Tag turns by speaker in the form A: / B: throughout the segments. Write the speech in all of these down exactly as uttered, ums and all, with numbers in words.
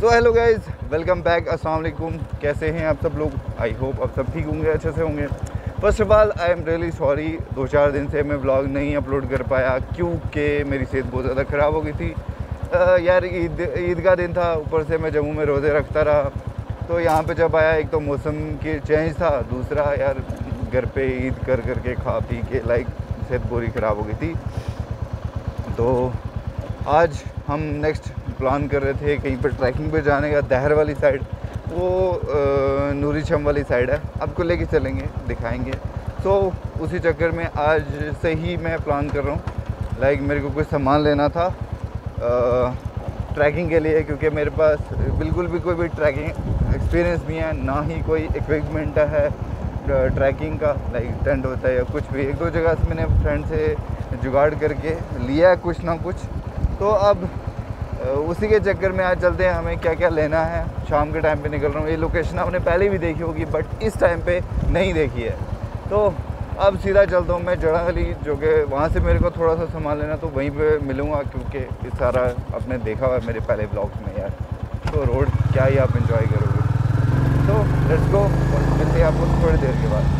A: तो hello guys, welcome back. अस्सलाम वालेकुम। कैसे हैं आप सब लोग? आई होप आप सब ठीक होंगे, अच्छे से होंगे। First of all I am really sorry, दो चार दिन से मैं व्लॉग नहीं अपलोड कर पाया क्योंकि मेरी सेहत बहुत ज़्यादा ख़राब हो गई थी। आ, यार ईद ईद का दिन था, ऊपर से मैं जम्मू में रोज़े रखता रहा, तो यहाँ पे जब आया एक तो मौसम की चेंज था, दूसरा यार घर पे ईद कर कर के खा पी के लाइक सेहत पूरी ख़राब हो गई थी। तो आज हम नेक्स्ट प्लान कर रहे थे कहीं पर ट्रैकिंग पे जाने का, दहर वाली साइड, वो नूरी छम वाली साइड है, आपको लेके चलेंगे, दिखाएंगे। सो so, उसी चक्कर में आज से ही मैं प्लान कर रहा हूँ। लाइक मेरे को कुछ सामान लेना था ट्रैकिंग के लिए, क्योंकि मेरे पास बिल्कुल भी कोई भी ट्रैकिंग एक्सपीरियंस नहीं है, ना ही कोई इक्विपमेंट है ट्रैकिंग का, लाइक टेंट होता है या कुछ भी। एक दो जगह से मैंने फ्रेंड से जुगाड़ करके लिया है कुछ ना कुछ, तो अब उसी के चक्कर में आज चलते हैं। हमें क्या क्या लेना है, शाम के टाइम पे निकल रहा हूँ। ये लोकेशन आपने पहले भी देखी होगी बट इस टाइम पे नहीं देखी है, तो अब सीधा चलता हूँ मैं जड़ा वाली, जो कि वहाँ से मेरे को थोड़ा सा सामान लेना, तो वहीं पे मिलूँगा, क्योंकि ये सारा आपने देखा हुआ है मेरे पहले ब्लॉग्स में यार, तो रोड क्या ही आप इंजॉय करोगे। तो लेट्स गो, मिलते हैं आपको थोड़ी देर के बाद।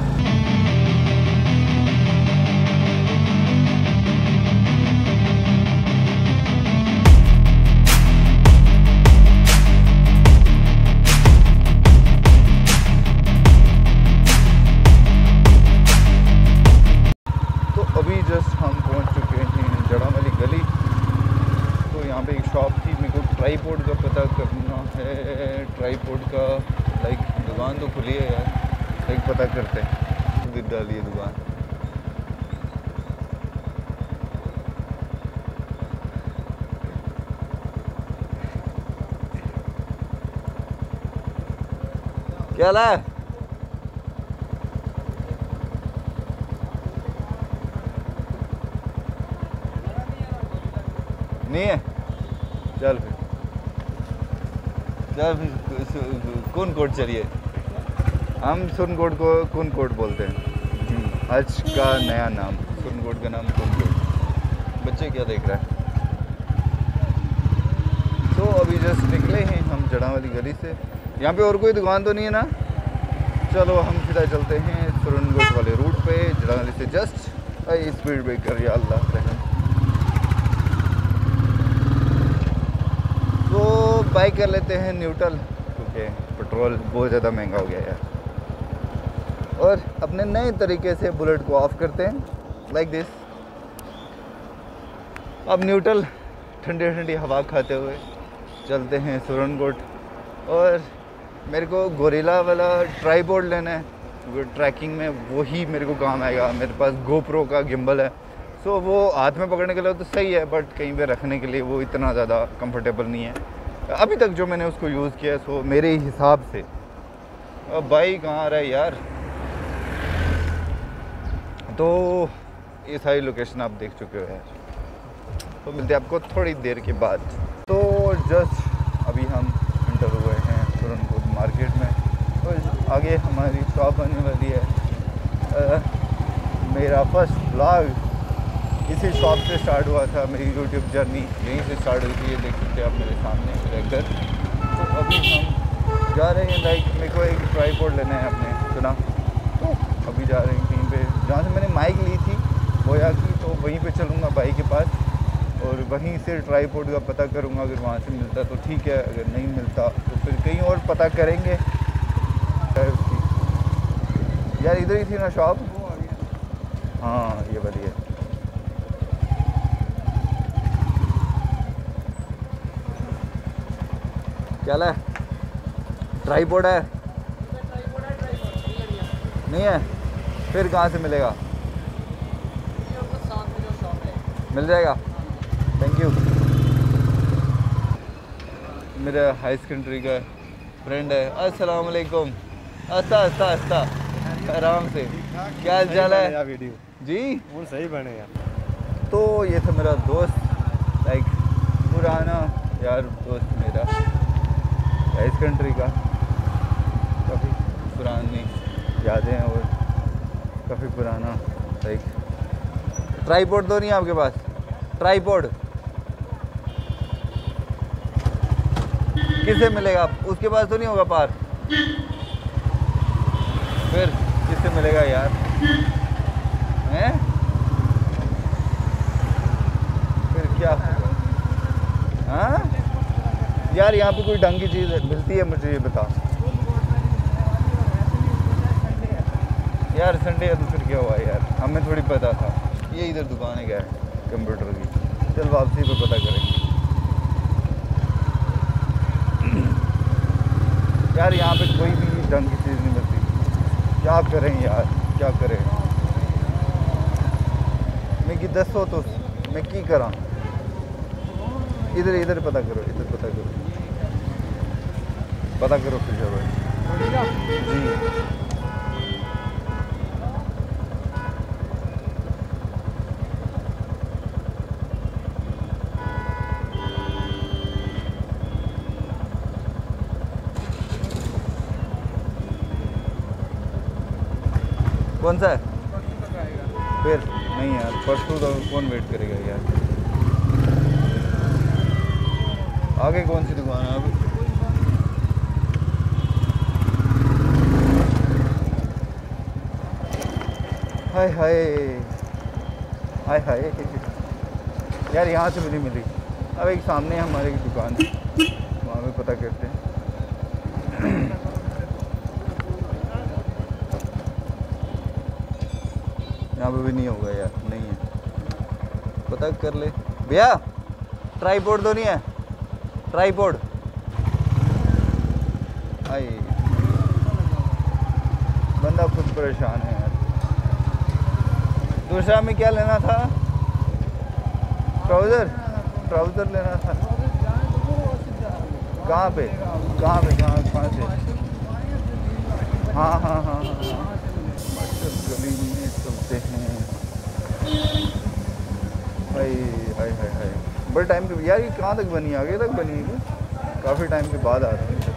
A: ट्राईपोड का पता करना है, ट्राईपोड का लाइक दुकान तो खुली है यार, लाइक पता करते हैं। गिर डाली है दुकान। क्या ला नहीं है? चल फिर चल फिर कौन कोट चाहिए? हम सुन कोट को कौन कोट बोलते हैं, हज का नया नाम, सुन कोट का नाम कौन कोट। बच्चे क्या देख रहा है? तो अभी जस्ट निकले हैं हम जड़ा वाली गली से। यहाँ पे और कोई दुकान तो नहीं है ना? चलो हम सीधा चलते हैं सुरनकोट वाले रूट पे, जड़ा वाली से जस्ट स्पीड ब्रेकर, या अल्लाह रहम। तो बाइक कर लेते हैं न्यूट्रल, क्योंकि पेट्रोल बहुत ज़्यादा महंगा हो गया है, और अपने नए तरीके से बुलेट को ऑफ करते हैं लाइक दिस। अब न्यूट्रल ठंडी ठंडी हवा खाते हुए चलते हैं सुरनकोट। और मेरे को गोरिल्ला वाला ट्राईपोड लेना है, क्योंकि ट्रैकिंग में वही मेरे को काम आएगा। मेरे पास गोप्रो का गिम्बल है, सो वो हाथ में पकड़ने के लिए तो सही है, बट कहीं पे रखने के लिए वो इतना ज़्यादा कंफर्टेबल नहीं है अभी तक जो मैंने उसको यूज़ किया है। सो मेरे हिसाब से अब बाइक कहाँ आ रहा है यार। तो ये सारी लोकेशन आप देख चुके हो यार, तो मिलते हैं आपको थोड़ी देर के बाद। तो जस्ट अभी हम इंटर हुए हैं सुरनकोट मार्केट में, और आगे हमारी शॉप आने वाली है। आ, मेरा फर्स्ट ब्लॉग इसी शॉप से स्टार्ट हुआ था, मेरी यूट्यूब जर्नी यहीं से स्टार्ट हुई थी। ये देख सकते हैं आप मेरे सामने मेरे घर। तो अभी हम जा रहे हैं, लाइक मेरे को एक ट्राईपोड लेना है, आपने सुना, तो अभी जा रहे हैं कहीं पे जहाँ से मैंने माइक ली थी बोया की, तो वहीं पे चलूँगा बाइक के पास, और वहीं से ट्राईपोड का पता करूँगा। अगर वहाँ से मिलता तो ठीक है, अगर नहीं मिलता तो फिर कहीं और पता करेंगे। यार इधर ही थी ना शॉप? हाँ ये बढ़िया। क्या है? ट्राईपोड है? नहीं है? फिर कहाँ से मिलेगा? मिल जाएगा, थैंक यू। मेरा हाई सेकेंडरी का फ्रेंड है। अस्सलाम वालेकुम। अस्ता अस्ता अस्ता आराम से, क्या हाल चाल है? वीडियो जी वो सही बने यार। तो ये था मेरा दोस्त, लाइक पुराना यार दोस्त मेरा, हाई सेकेंडरी का, काफ़ी पुरानी यादें हैं और काफ़ी पुराना। लाइक ट्राईपोड तो नहीं है आपके पास? ट्राईपोड किससे मिलेगा? उसके पास तो नहीं होगा पार, फिर किससे मिलेगा यार? हैं? फिर क्या होगा? हाँ यार, यहाँ पे कोई ढंग की चीज़ मिलती है मुझे ये बता यार। संडे है तो फिर क्या हुआ यार, हमें थोड़ी पता था। ये इधर दुकान है क्या है कंप्यूटर की, चल वापसी पे पता करेंगे यार। यहाँ पे कोई भी ढंग की चीज़ नहीं मिलती, क्या करें यार, क्या करें? मैं कि दसो तो मैं की करा? इधर इधर पता करो, इधर पता करो, पता करो फिर जब जी। कौन सा है? फिर नहीं यार, परसों तो कौन वेट करेगा यार। आगे कौन सी दुकान है अब? हाय हाय हाय हाय यार, यहाँ से मुझे मिली। अब एक सामने हमारे की दुकान है, वहाँ पे पता करते हैं। यहाँ पे भी नहीं होगा यार, नहीं है, पता कर ले भैया। ट्राईपोड तो नहीं है? ट्राईपोड आई, बंदा खुद परेशान है यार। दूसरा में क्या लेना था? ट्राउज़र, ट्राउज़र लेना था। कहाँ पे कहाँ पे कहाँ कहाँ से? हाँ हाँ हाँ हाँ गली में चलते हैं भाई। हाय हाय हाय, बड़े टाइम के यार, ये कहाँ तक बनी? आगे तक बनी है, काफ़ी टाइम के बाद आ रही है।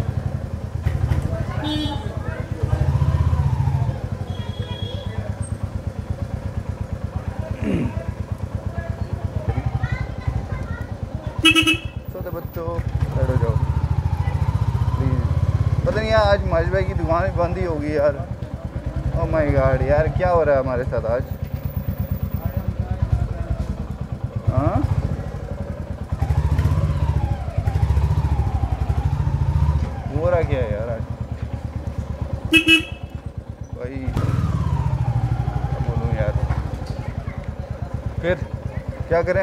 A: छोटे बच्चों बैठो जाओ प्लीज़। पता नहीं यार, आज माजिद भाई की दुकान बंद ही होगी यार। ओह माय गॉड यार, क्या हो रहा है हमारे साथ आज? हाँ हो रहा क्या है यार आज भाई, क्या बोलूँ यार। फिर क्या करें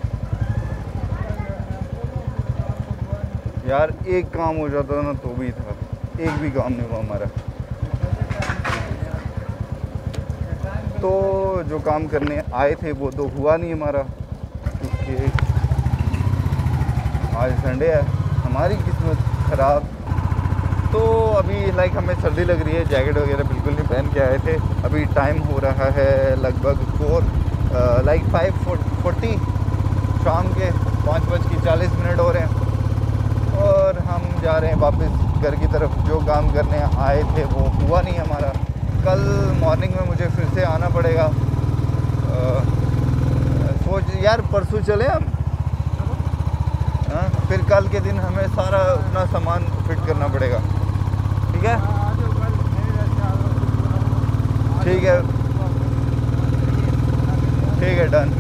A: यार? एक काम हो जाता ना तो भी था, एक भी काम नहीं हुआ हमारा। तो जो काम करने आए थे वो तो हुआ नहीं हमारा, क्योंकि आज संडे है। हमारी किस्मत ख़राब। तो अभी लाइक हमें सर्दी लग रही है, जैकेट वगैरह बिल्कुल नहीं पहन के आए थे। अभी टाइम हो रहा है लगभग फोर लाइक फाइव फोर्टी, शाम के पाँच बज के चालीस मिनट हो रहे हैं और हम जा रहे हैं वापस घर की तरफ। जो काम करने आए थे वो हुआ नहीं हमारा। कल मॉर्निंग में मुझे फिर से आना पड़ेगा। सोच यार, परसों चले हम। हाँ, फिर कल के दिन हमें सारा अपना सामान फिट करना पड़ेगा, ठीक है? ठीक है ठीक है डन।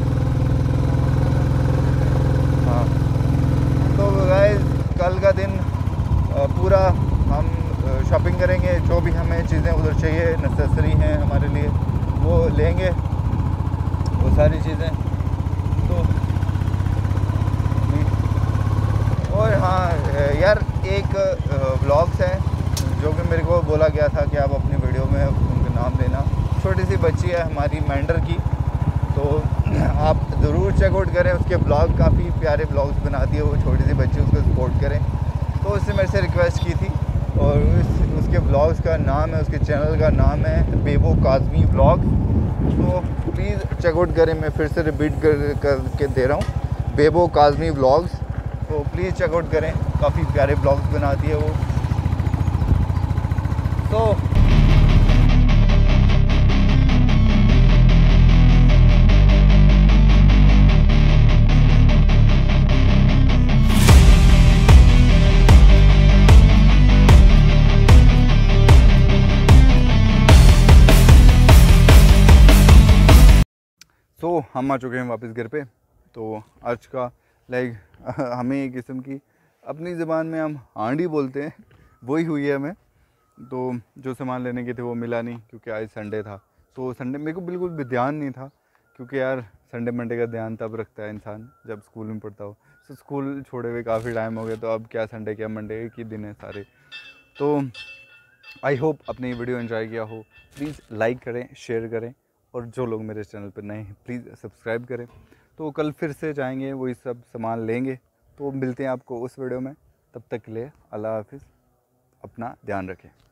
A: हाँ तो गाइस, कल का दिन पूरा हम शॉपिंग करेंगे। जो भी हमें चीज़ें उधर चाहिए, नेसेसरी हैं हमारे लिए, वो लेंगे, वो सारी चीज़ें। तो और हाँ यार, एक व्लॉग्स है जो कि मेरे को बोला गया था कि आप अपनी वीडियो में उनका नाम देना। छोटी सी बच्ची है हमारी मैंडर की, तो आप ज़रूर चेकआउट करें। उसके ब्लॉग काफ़ी प्यारे ब्लॉग्स बनाती है वो छोटी सी बच्ची, उसको सपोर्ट करें। तो उसने मेरे से रिक्वेस्ट की थी और उस उसके ब्लॉग्स का नाम है, उसके चैनल का नाम है बेबो काज़मी व्लॉग। तो प्लीज़ चेकआउट करें। मैं फिर से रिपीट कर करके दे रहा हूँ, बेबो काज़मी व्लॉग्स। तो प्लीज़ चेकआउट करें, काफ़ी प्यारे ब्लॉग्स बनाती है वो। तो सो so, हम आ चुके हैं वापस घर पे। तो आज का लाइक हमें एक किस्म की अपनी ज़बान में हम हांडी बोलते हैं, वही हुई है हमें। तो जो सामान लेने के थे वो मिला नहीं, क्योंकि आज संडे था। तो संडे मेरे को बिल्कुल भी ध्यान नहीं था, क्योंकि यार संडे मंडे का ध्यान तब रखता है इंसान जब स्कूल में पढ़ता हो। तो स्कूल छोड़े हुए काफ़ी टाइम हो गया, तो अब क्या संडे क्या मंडे एक ही दिन है सारे। तो आई होप आपने ये वीडियो एंजॉय किया हो। प्लीज़ लाइक करें, शेयर करें, और जो लोग मेरे चैनल पर नए हैं प्लीज़ सब्सक्राइब करें। तो कल फिर से जाएंगे, वही सब सामान लेंगे। तो मिलते हैं आपको उस वीडियो में, तब तक के लिए अल्लाह हाफिज़, अपना ध्यान रखें।